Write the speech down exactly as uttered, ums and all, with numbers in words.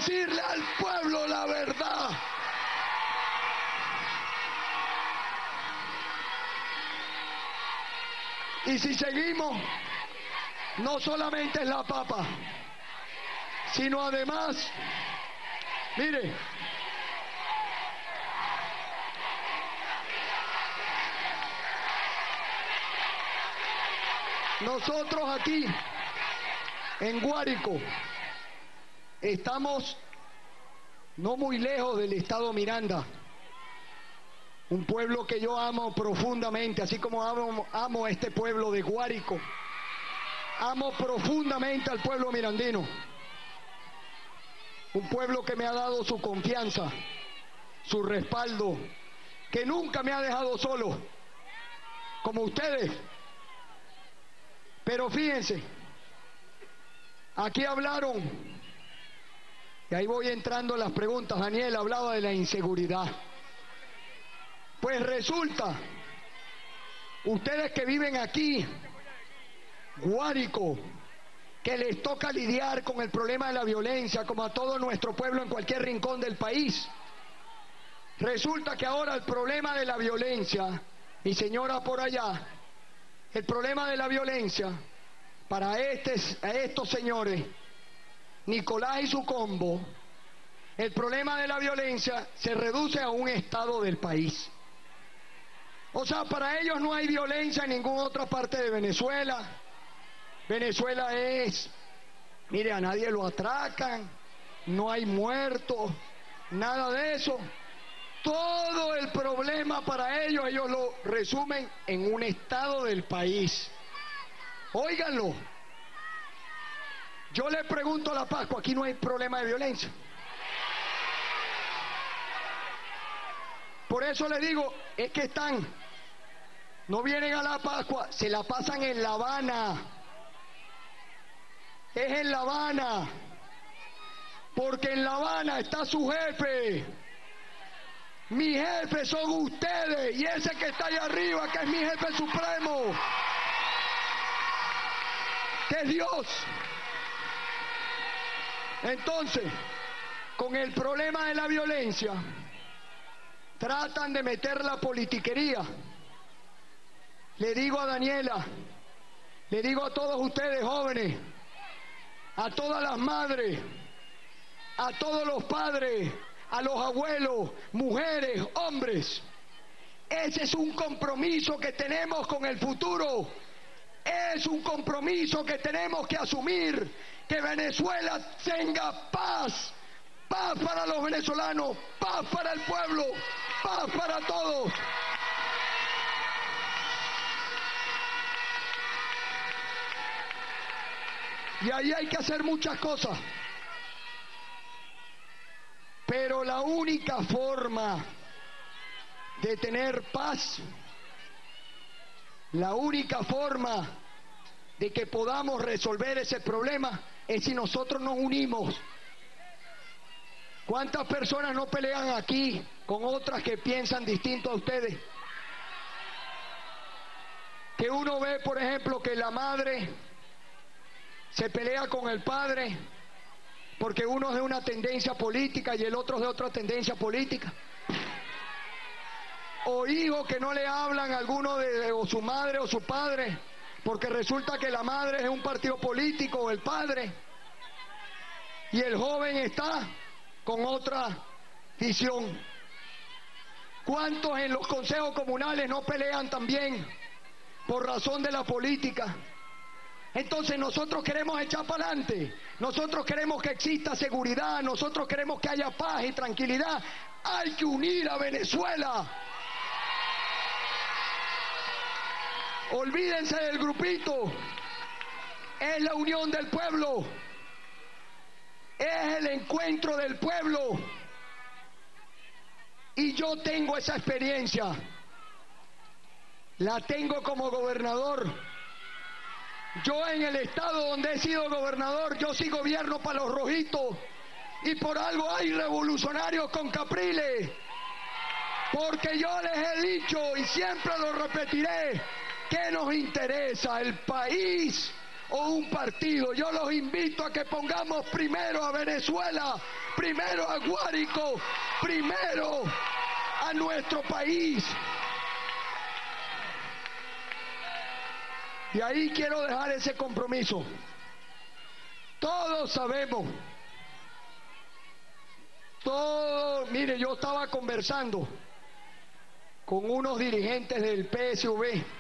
decirle al pueblo la verdad. Y si seguimos, no solamente es la papa, sino además, mire, nosotros aquí en Guárico estamos no muy lejos del estado Miranda, un pueblo que yo amo profundamente, así como amo, amo a este pueblo de Guárico, amo profundamente al pueblo mirandino, un pueblo que me ha dado su confianza, su respaldo, que nunca me ha dejado solo, como ustedes. Pero fíjense, aquí hablaron, y ahí voy entrando en las preguntas. Daniel hablaba de la inseguridad. Pues resulta, ustedes que viven aquí, Guárico, que les toca lidiar con el problema de la violencia, como a todo nuestro pueblo en cualquier rincón del país, resulta que ahora el problema de la violencia, mi señora por allá, el problema de la violencia para estes, a estos señores, Nicolás y su combo, el problema de la violencia se reduce a un estado del país. O sea, para ellos no hay violencia en ninguna otra parte de Venezuela. Venezuela es, mire, a nadie lo atracan, no hay muertos, nada de eso. Todo el problema para ellos, ellos lo resumen en un estado del país. Óiganlo. Yo le pregunto a la Pascua, aquí no hay problema de violencia. Por eso le digo, es que están, no vienen a la Pascua, se la pasan en La Habana. Es en La Habana, porque en La Habana está su jefe. Mi jefe son ustedes, y ese que está allá arriba, que es mi jefe supremo, que es Dios. Entonces, con el problema de la violencia, tratan de meter la politiquería. Le digo a Daniela, le digo a todos ustedes jóvenes, a todas las madres, a todos los padres, a los abuelos, mujeres, hombres, ese es un compromiso que tenemos con el futuro, es un compromiso que tenemos que asumir, que Venezuela tenga paz, paz para los venezolanos, paz para el pueblo, paz para todos. Y ahí hay que hacer muchas cosas. Pero la única forma de tener paz, la única forma de que podamos resolver ese problema es si nosotros nos unimos. ¿Cuántas personas no pelean aquí con otras que piensan distinto a ustedes? Que uno ve, por ejemplo, que la madre se pelea con el padre porque uno es de una tendencia política y el otro es de otra tendencia política. O hijos que no le hablan a alguno de o su madre o su padre porque resulta que la madre es un partido político o el padre y el joven está con otra visión. ¿Cuántos en los consejos comunales no pelean también por razón de la política? Entonces nosotros queremos echar para adelante, nosotros queremos que exista seguridad, nosotros queremos que haya paz y tranquilidad. Hay que unir a Venezuela. Olvídense del grupito, es la unión del pueblo, es el encuentro del pueblo. Y yo tengo esa experiencia, la tengo como gobernador. Yo en el estado donde he sido gobernador, yo sí gobierno para los rojitos, y por algo hay revolucionarios con Capriles, porque yo les he dicho y siempre lo repetiré, ¿qué nos interesa? El país o un partido. Yo los invito a que pongamos primero a Venezuela, primero a Guárico, primero a nuestro país. Y ahí quiero dejar ese compromiso. Todos sabemos, todos, mire, yo estaba conversando con unos dirigentes del P S V